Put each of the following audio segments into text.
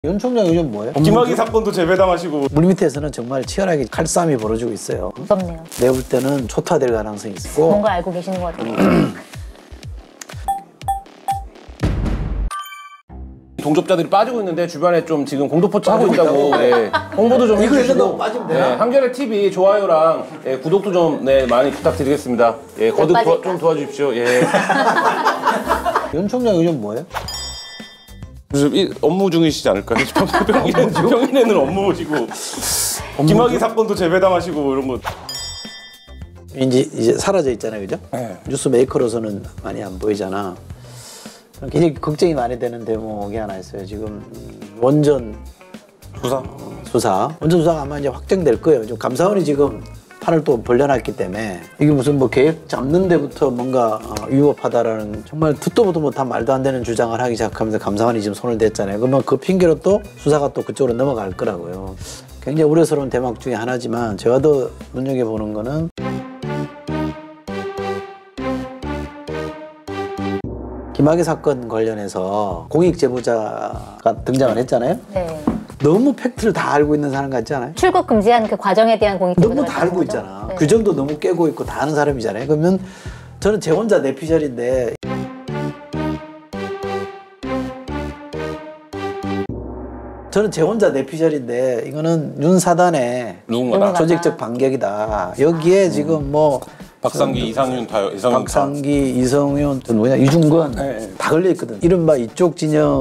윤 총장 요즘 뭐예요? 김학의 사건도 재배당하시고 물밑에서는 정말 치열하게 칼싸움이 벌어지고 있어요. 무섭네요. 내가 볼 때는 초토화될 가능성이 있고 뭔가 알고 계시는 것 같아요. 동접자들이 빠지고 있는데 주변에 좀 지금 공도포차 하고 있다고 홍보도 좀 이거 해주시고 빠지면 되나? 한겨레 TV 좋아요랑 구독도 좀 많이 부탁드리겠습니다. 거듭 좀 도와주십시오. 윤 총장 요즘 뭐예요? 요즘 업무 중이시지 않을까요? 평일에는 업무 보시고 김학의 사건도 재배당하시고 이런 거. 이제 사라져 있잖아요, 그죠? 네. 뉴스 메이커로서는 많이 안 보이잖아. 굉장히 걱정이 많이 되는 대목이 하나 있어요. 지금 원전 수사. 원전 수사가 아마 이제 확정될 거예요. 지금 감사원이 지금 판을 또 벌려놨기 때문에 이게 무슨 뭐 계획 잡는 데부터 뭔가 위법하다라는 정말 듣도 보도 못한 말도 안 되는 주장을 하기 시작하면서 감사원이 지금 손을 댔잖아요. 그러면 그 핑계로 또 수사가 또 그쪽으로 넘어갈 거라고요. 굉장히 우려스러운 대목 중에 하나지만 제가 더 눈여겨보는 거는 김학의 사건 관련해서 공익 제보자가 등장을 했잖아요. 네. 너무 팩트를 다 알고 있는 사람 같지 않아요? 출국 금지한 그 과정에 대한 공익 너무 다 알고 있잖아. 네. 규정도 너무 깨고 있고 다 아는 사람이잖아요. 그러면 저는 제 혼자 내피셜인데 이거는 윤 사단의 누군가다. 조직적 반격이다. 여기에 지금 뭐 박상기, 이상윤 박상기, 이성윤, 누구냐 이중건 다 걸려 있거든. 이른바 이쪽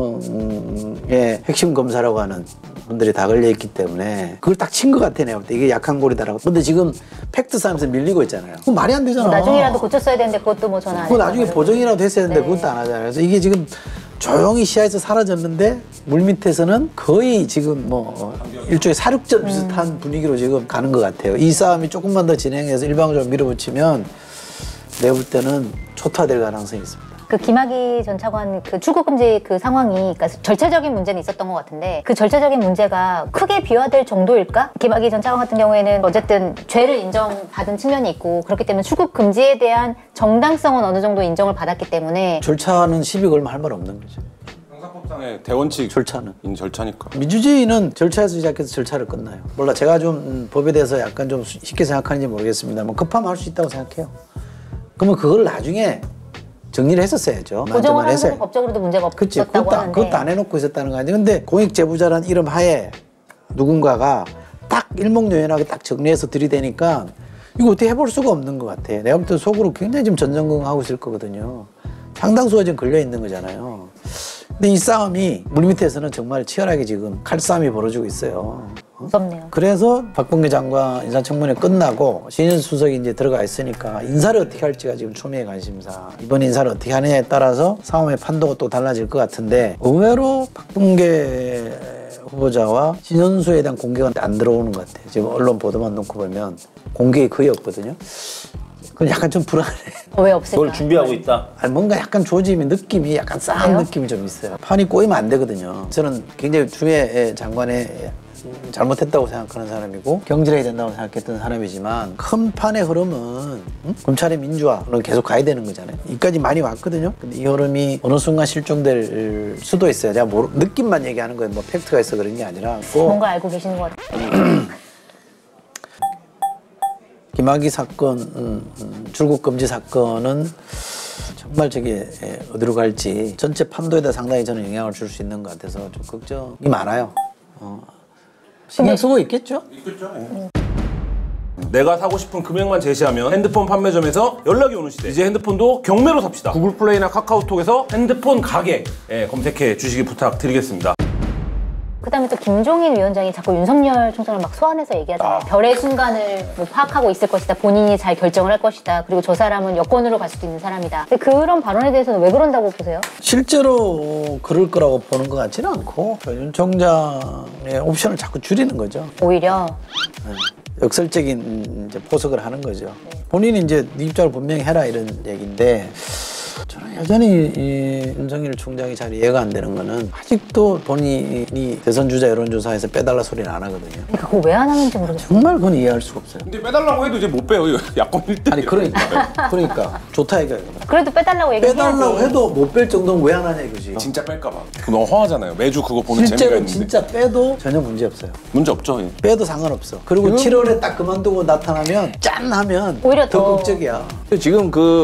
진영의 핵심 검사라고 하는 분들이 다 걸려 있기 때문에 그걸 딱 친 것 같아 내가 볼 때. 이게 약한 골이다라고. 근데 지금 팩트 싸움에서 밀리고 있잖아요. 그거 말이 안 되잖아. 나중이라도 고쳤어야 되는데 그것도 뭐 전화 안 그거 나중에 보정이라도 했어야 되는데 그것도 안 하잖아요. 그래서 이게 지금 조용히 시야에서 사라졌는데 물밑에서는 거의 지금 뭐 일종의 사륙전 비슷한 분위기로 지금 가는 것 같아요. 이 싸움이 조금만 더 진행해서 일방적으로 밀어붙이면 내가 볼 때는 초토화될 가능성이 있습니다. 그 김학의 전 차관 그 출국 금지 그 상황이 그러니까 절차적인 문제는 있었던 것 같은데 그 절차적인 문제가 크게 비화될 정도일까? 김학의 전 차관 같은 경우에는 어쨌든 죄를 인정받은 측면이 있고 그렇기 때문에 출국 금지에 대한 정당성은 어느 정도 인정을 받았기 때문에 절차는 시비 걸면 할 말 없는 거죠. 형사법상의 대원칙 절차는 절차니까. 민주주의는 절차에서 시작해서 절차를 끝나요. 몰라 제가 좀 법에 대해서 약간 좀 쉽게 생각하는지 모르겠습니다만 급하면 할 수 있다고 생각해요. 그러면 그걸 나중에 정리를 했었어야죠. 고정을 하는 건 법적으로도 문제가 없었다고 하는데 그것도 안 해놓고 있었다는 거 아니에요. 근데 공익제보자라는 이름 하에 누군가가 딱 일목요연하게 딱 정리해서 들이대니까 이거 어떻게 해볼 수가 없는 것 같아. 내가 볼 때 속으로 굉장히 지금 전전긍긍하고 있을 거거든요. 상당수가 지금 걸려있는 거잖아요. 근데 이 싸움이 물밑에서는 정말 치열하게 지금 칼싸움이 벌어지고 있어요. 무섭네요. 그래서 박범계 장관 인사청문회 끝나고 신인수 수석이 이제 들어가 있으니까 인사를 어떻게 할지가 지금 초미의 관심사. 이번 인사를 어떻게 하느냐에 따라서 상황의 판도가 또 달라질 것 같은데 의외로 박범계 후보자와 신인수에 대한 공개가 안 들어오는 것 같아요. 지금 언론 보도만 놓고 보면 공개가 거의 없거든요. 그건 약간 좀 불안해. 왜 없을까? 그걸 준비하고 있다. 아니 뭔가 약간 조짐이 느낌이 약간 싸한 느낌이 좀 있어요. 판이 꼬이면 안 되거든요. 저는 굉장히 추미애 장관의 잘못했다고 생각하는 사람이고 경질해야 된다고 생각했던 사람이지만 큰 판의 흐름은 검찰의 민주화로 계속 가야 되는 거잖아요. 이까지 많이 왔거든요. 근데 이 흐름이 어느 순간 실종될 수도 있어요. 제가 느낌만 얘기하는 거예요. 뭐 팩트가 있어 그런 게 아니라. 뭔가 알고 계시는 것 같아요. 김학의 사건, 출국 금지 사건은 정말 저게 어디로 갈지 전체 판도에다 상당히 저는 영향을 줄 수 있는 것 같아서 좀 걱정이 많아요. 신경 쓰고 있겠죠? 있겠죠. 내가 사고 싶은 금액만 제시하면 핸드폰 판매점에서 연락이 오는 시대. 이제 핸드폰도 경매로 삽시다. 구글 플레이나 카카오톡에서 핸드폰 가게 검색해 주시기 부탁드리겠습니다. 그다음에 또 김종인 위원장이 자꾸 윤석열 총장을 막 소환해서 얘기하잖아요. 별의 순간을 뭐 파악하고 있을 것이다. 본인이 잘 결정을 할 것이다. 그리고 저 사람은 여권으로 갈 수도 있는 사람이다. 근데 그런 발언에 대해서는 왜 그런다고 보세요? 실제로 그럴 거라고 보는 것 같지는 않고 윤 총장의 옵션을 자꾸 줄이는 거죠. 오히려 역설적인 이제 포석을 하는 거죠. 본인이 이제 네 입장을 분명히 해라 이런 얘기인데 저는 여전히 이 윤석열 총장이 잘 이해가 안 되는 거는 아직도 본인이 대선 주자 여론조사에서 빼달라 소리는 안 하거든요. 그러니까 그거 왜 안 하는지 모르겠어요. 정말 그건 이해할 수가 없어요. 근데 빼달라고 해도 이제 못 빼요. 야권 1등. 아니 그러니까 좋다 이거예요. 그래도 빼달라고 얘기해야지. 빼달라고 해도 못 뺄 정도는 왜 안 하냐 이거지. 진짜 뺄까봐. 그거 너무 허하잖아요. 매주 그거 보는 재미가 실제로 있는데. 진짜 빼도 전혀 문제 없어요. 문제 없죠. 빼도 상관없어. 그리고 7월에 딱 그만두고 나타나면 짠 하면 오히려 더 더 극적이야. 지금 그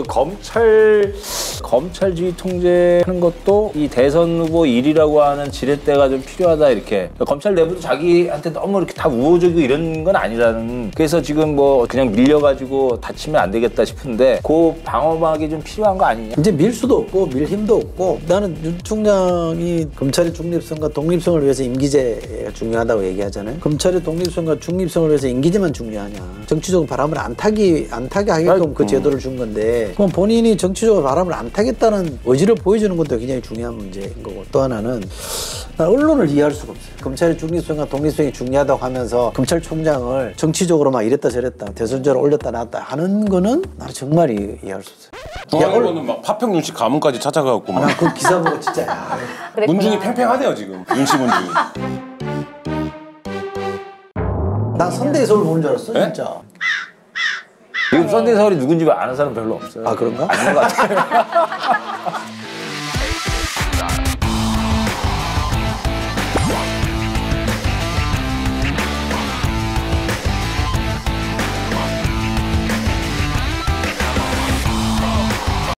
검찰주의 통제하는 것도 이 대선 후보 일이라고 하는 지렛대가 좀 필요하다 이렇게. 검찰 내부도 자기한테 너무 이렇게 다 우호적이고 이런 건 아니라는. 그래서 지금 뭐 그냥 밀려가지고 다치면 안 되겠다 싶은데 그 방어막이 좀 필요한 거 아니냐. 이제 밀 수도 없고 밀 힘도 없고 나는 윤 총장이 검찰의 중립성과 독립성을 위해서 임기제가 중요하다고 얘기하잖아요. 검찰의 독립성과 중립성을 위해서 임기제만 중요하냐. 정치적으로 바람을 안 타게 하게끔 그 제도를 준 건데 그럼 본인이 정치적으로 바람을 안 타겠다는 의지를 보여주는 것도 굉장히 중요한 문제인 거고 또 하나는 난 언론을 이해할 수가 없어요. 검찰의 중립성과 독립성이 중요하다고 하면서 검찰총장을 정치적으로 막 이랬다 저랬다 대선제로 올렸다 놨다 하는 거는 나는 정말 이해할 수 없어요. 중앙일보는 막 파평윤 씨 가문까지 찾아가갖고 막 난 그 기사 보고 진짜 야. 그랬구나. 문중이 팽팽하대요 지금. 윤씨 문중이. 난 선대의 서울 보는 줄 알았어 네? 진짜. 지금 선대서울이 누군지 아는 사람 별로 없어요. 아 그런가? 아닌 것 같아요.